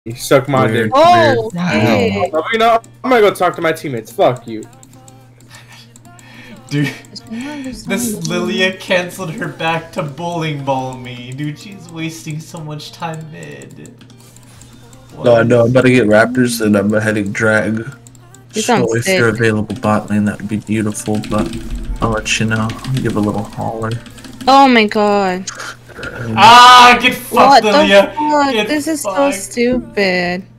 You suck my dick. Oh, okay. You know, I'm gonna go talk to my teammates. Fuck you. Dude, this lillia canceled her back to bowling ball me. Dude, she's wasting so much time mid. What? No, I know. I'm about to get raptors and I'm heading drag. You So sound if sick. you're available bot lane, that would be beautiful, but I'll let you know. I'll give a little holler. Oh my god. Ah, get fucked, What Lillia! the fuck? Get This is so fucked. stupid.